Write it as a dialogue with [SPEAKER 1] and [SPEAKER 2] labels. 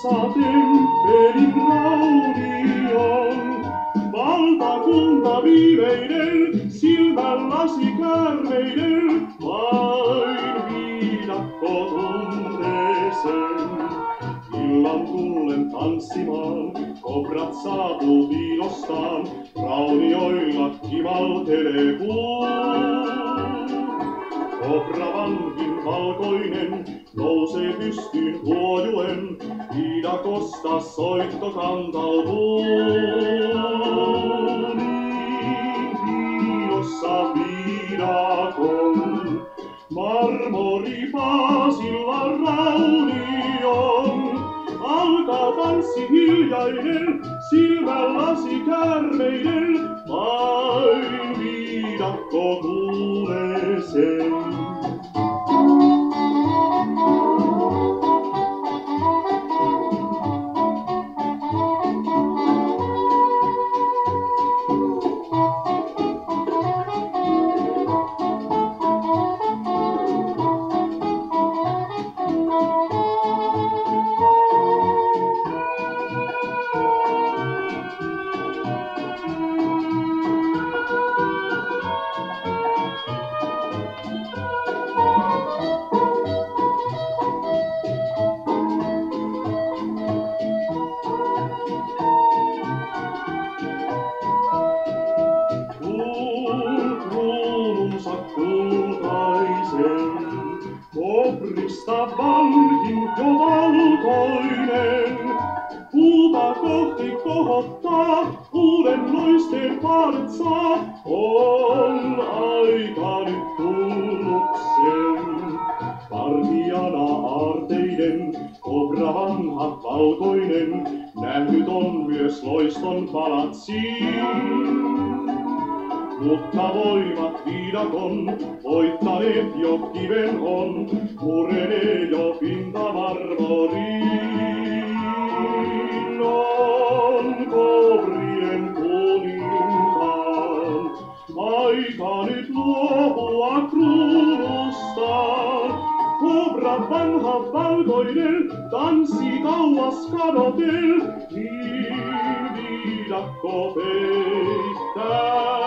[SPEAKER 1] Valossa temppelin raunion. Valtakunta viimeinen, silmälläsi käärmeinen, vain viidakko tuntee sen. Illan tullen tanssimaan, kobrat saapuu piilostaan, raunioilla kimaltelee puu. Kobra vanhin valkoinen nousee pystyyn huojuen, viidakosta soitto kantautuu. Niin piilossa viidakon, marmoripaasilla raunion. Alkaa tanssi hiljainen, silmälläsi käärmeinen, vain viidakko kuulee sen. Kobrista vanhin jo valkoinen, puuta kohti kohottaa, uuden loisteen paadet saa. On aika nyt tulluksen, partijana aarteiden, kobra vanha valkoinen, nähnyt on myös loiston palatsiin. Mutta voimat viidakon voittaneet jo kiven on, murenee jo pinta marmoriin. On kobrien kuninkaan aika nyt luopua kruunustaan. Kobra vanha valkoinen tanssii kauas kadotel, niin viidakko peittää.